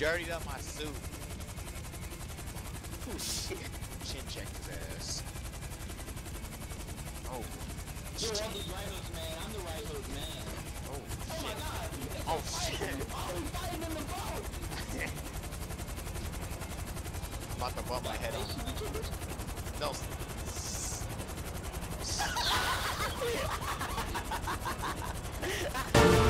dirtied up my suit. Oh shit. Chin checked his ass. Oh. Yo, I'm the right hook man. I'm the right hook man. Oh, Oh my god. oh shit. Oh, he's fighting in the boat. I'm about to bump my head on. No.